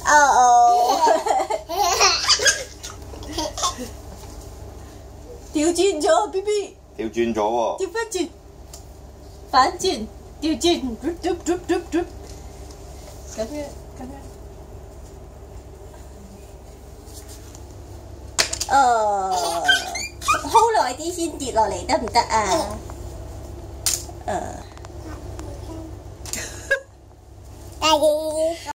哦，調轉咗 B B， 調轉咗喎。 調翻轉，反轉，調轉，咁樣咁樣。hold 耐啲先跌落嚟得唔得啊？ 大姨。